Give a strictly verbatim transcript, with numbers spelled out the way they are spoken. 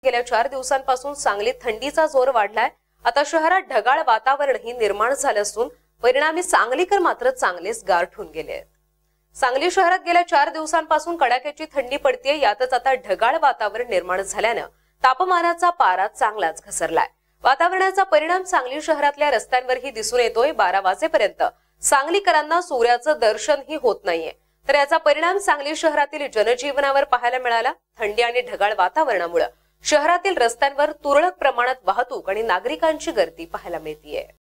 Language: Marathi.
गेल्या चार दिवसांपासून सांगलीत थंडीचा जोर वाढलाय। आता शहरात ढगाळ वातावरणही निर्माण झालं असून परिणामी सांगलीकर मात्र चांगलेच गारठून गेले आहेत। सांगली शहरात गेल्या चार दिवसांपासून कडाक्याची थंडी पडतेय। यातच आता ढगाळ वातावरण निर्माण झाल्यानं तापमानाचा पारा चांगलाच घसरलाय। वातावरणाचा परिणाम सांगली शहरातल्या रस्त्यांवरही दिसून येतोय। बारा वाजेपर्यंत सांगलीकरांना सूर्याचं दर्शनही होत नाहीये, तर याचा परिणाम सांगली शहरातील जनजीवनावर पाहायला मिळाला। थंडी आणि ढगाळ वातावरणामुळे शहरातील रस्त्यांवर तुरळक प्रमाणात वाहतूक आणि नागरिकांची गर्दी पाहायला मिळतीये।